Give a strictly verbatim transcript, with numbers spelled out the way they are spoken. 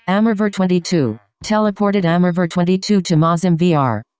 Amerver twenty-two. Teleported Amerver twenty-two to Mazim V R.